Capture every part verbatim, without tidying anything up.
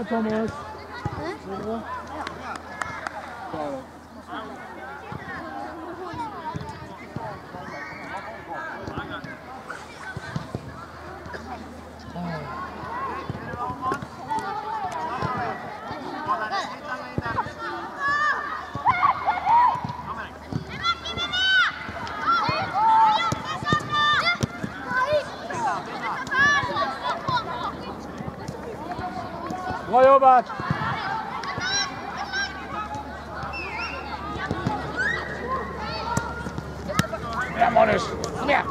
Bra, Thomas. Bra. Bra jobbat! Ja, Manus! Kom igjen!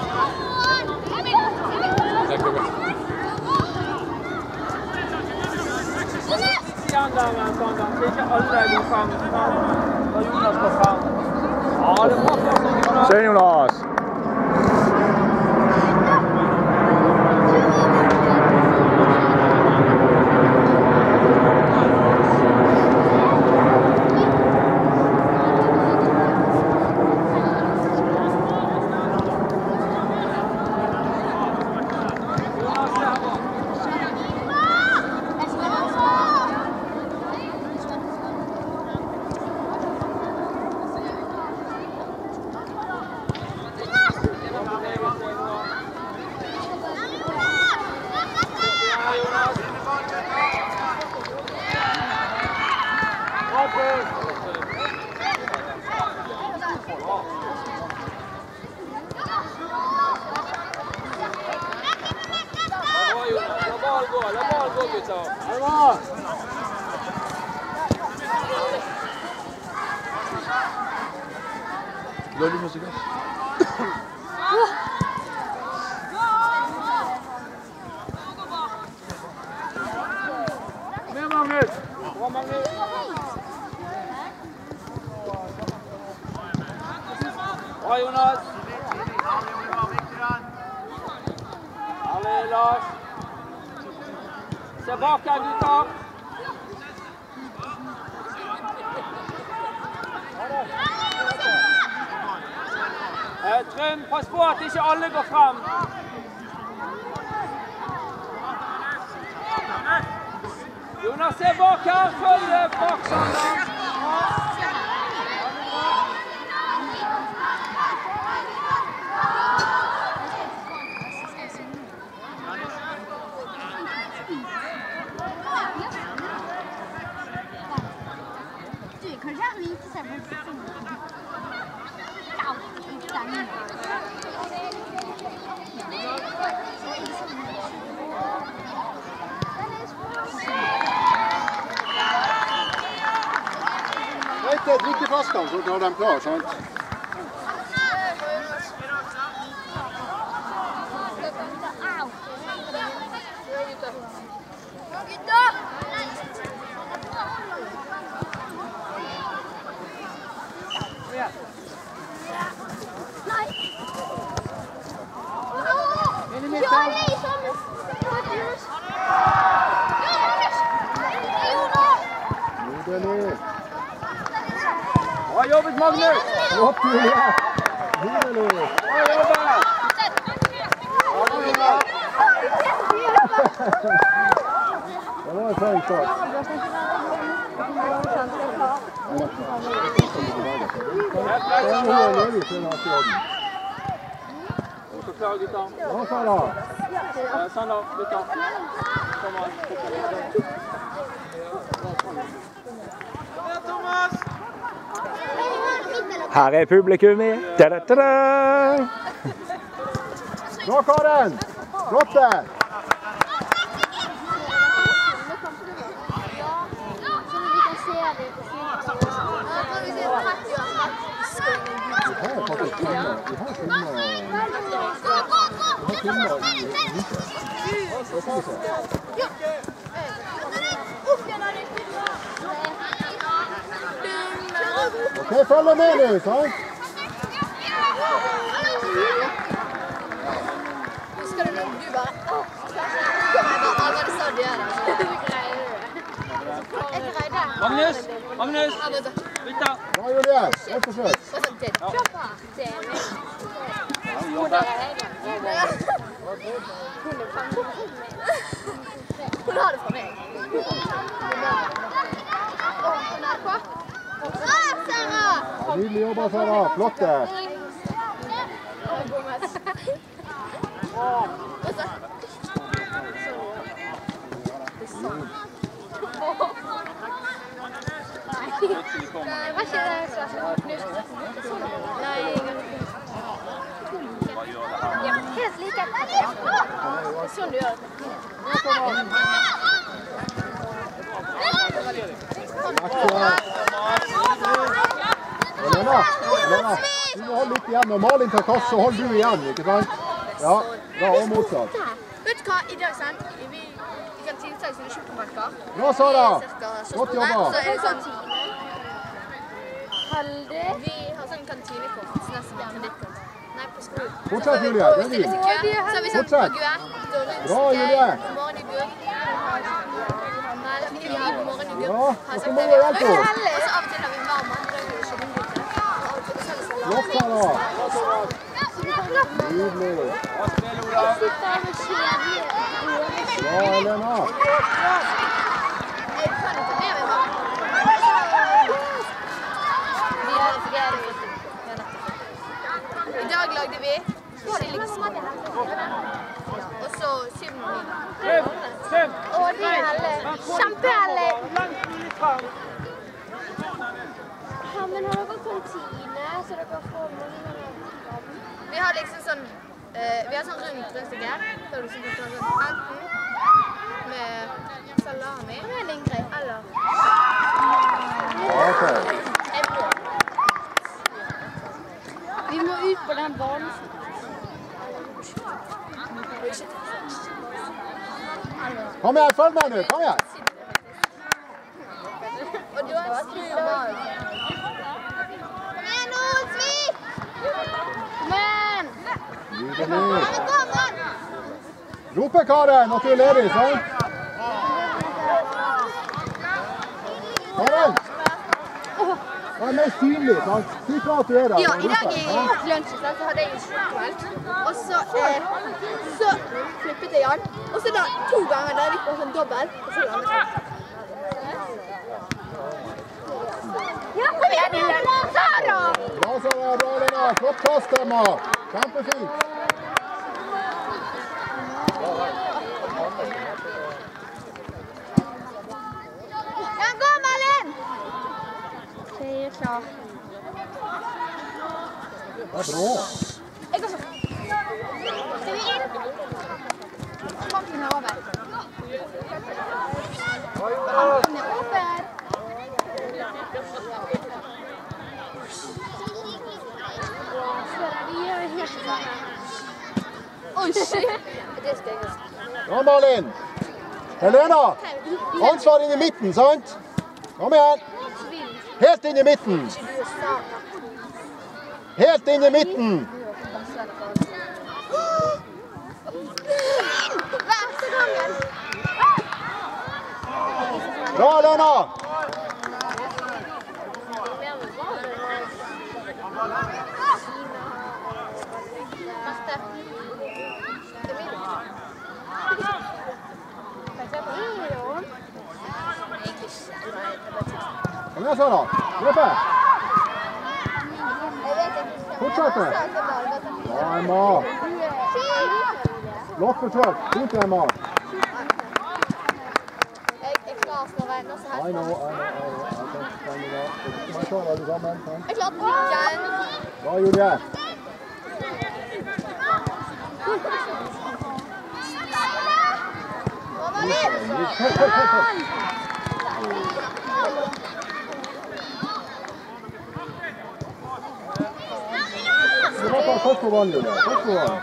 Igjen der med en sånn gang, så ikke alle går frem. Da Jonas går frem. Ja, det var sånn, Jonas. Se, Jonas! Gör du musik? Med Magnus! Bra, Magnus! Bra, Jonas! Herlig, Lars! Se bak her, gutter! Eh, Trym, pass på at ikke alle går frem. Jonas, se bak her, følg bak Sander. Du, kanskje jeg liker seg på sånn. Vet du, drikke flaskene, så tar de klar, sant? Bra jobbet, Magnus! Flott, Julia! Nydelig! Bra jobbet! Bra jobbet! Det var en feil start. Så klar, gutter. Ja, Sara. Sander, gutter. Kom an. Thomas! Her er publikummet. Da-da-da-da! Bra, Karen! Flott der! Ok, følg med nu, sant? Husker du når du bare Hva var det sa du gjør? Jeg greier det. Magnus! Magnus! Bytta! Bra, Julia. Et forsøk. Hva sa du til? Kjøp her. Det er meg. Hun har det fra meg. Åh, hun er på. Bra, Sara! Nydelig jobba, Sara. Flott det. Hva skjer det? Nei, helt like. Det er sånn du gjør det. Helena, Helena, du må holde litt igjen. Når Malin tar kasse, så holder du igjen, ikke sant? Ja, da og motsatt. Vet du hva, i dag sant? Vi, vi kan tiltage sånne kjøkkenmarker. Bra, Sara. Godt jobba. Så er det sånn. Heldig. Vi har sånn kantinekort, sånn nesten kredittkort. Nei, på skolen. Fortsett, Julie. Det er vi. Så har vi sånn på G U R. Bra, Julie. Morgen i Gud. Nei, vi har morgen i Gud. Ja, og så må du hjelpe oss. Og så av og til har vi varme. Flott, Sara. Nydelig. Bra, Helena. I dag lagde vi chiliksmål. Og så syvende. Å, de er heldige. Kjempeheldige. Ja, men har dere kantine, så dere får mange? Vi har liksom sånn, uh, vi har sånn rundt rundstykker, så du kan ta sånn enten med salami, eller Ok. en brød. Vi må ut på den banen. Kom igjen, følg meg nå. Kom igjen. Og da snur man. Kom igjen nå, Svik! Men! Nydelig. Kom an! Rope, Karen, at du er ledig, sant? Karen! Hva er mest synlig, sant? Si fra at du er der. Ja, i dag i lunsjen så hadde jeg en slutkveld, og så, eh, så flippet jeg han, og så da to ganger da gikk på sånn dobbelt, og så landet jeg. Ja, kom igjen, Helena! Sara! Bra, Sara, bra, Helena. Flott kast, Emma. Kjempefint. Ja, gå, Malin! Jeg er klar. Det er bra. Jeg går sånn. Skal vi inn? Kampen er over. Kampen er over. Vi gjør helt sånn. Oi, shit. Det skal jeg gjøre. Bra, Malin. Helena, ansvar inn i midten, sant? Kom igjen. Helt inn i midten. Helt inn i midten. Verste gangen. Bra, Helena. Kom igjen, Sara. Løpe. Fortsett. Bra, Emma. Flott forsøk. Fint, Emma. Jeg klarer Snorre. Nå så her. I know, I know, I know. I can stand it up. Det er klart alle sammen, sant? Jeg klarte prikken. Bra, Julie. Mamma liv! Følg, følg, følg, følg. Du må ta først på vann, Julie. Først på vann.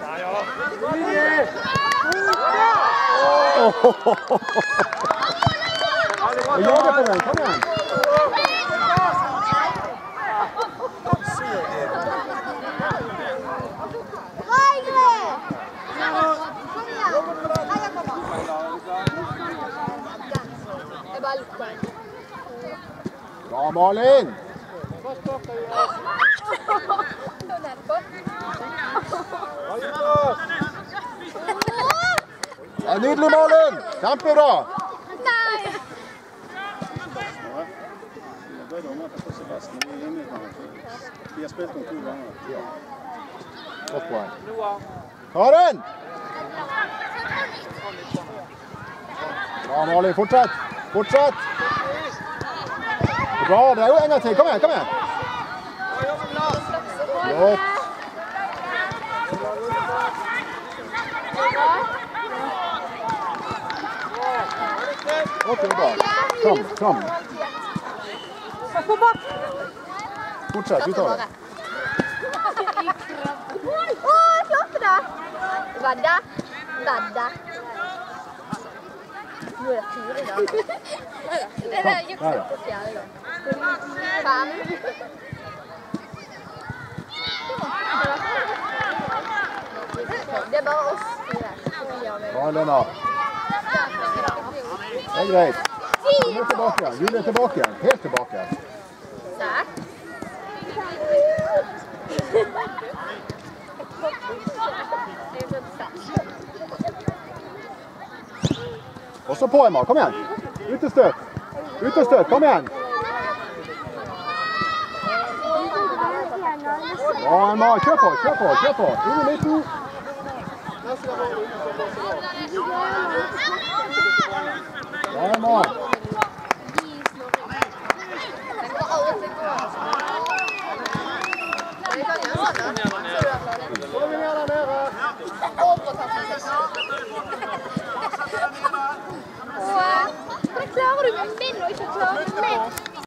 Og jager på den, kom igjen. Bra, Ingrid! Kom igjen. Nei, jeg kommer. Jeg bare lukker den. Bra, Malin. Hun er på. Ja, nydelig, Malin! Kjempebra! Nei! Vi har spilt om to ganger. Godt poeng. Karen! Bra, Malin. Fortsett. Fortsett. Bra, det er jo en gang til. Kom igjen, kom igjen. Flott. Ok, bra. Kom, kom. Fortsett, du tar det. Å, jeg klarte det! Vadda, vadda. Nå er det fire da. Det er jukset på fjerde da. Fem. Det er bare oss fire. Bra, Lena. Det er greit. Du er tilbake igjen. Du er tilbake igjen. Helt tilbake igjen. Seks. Også på, Emma. Kom igjen. Utestøt. Utestøt. Kom igjen. Bra, Emma. Kjør på, kjør på, kjør på. Inn i midten. Bra, Emma. Det klarer du med min og ikke klarer du med min.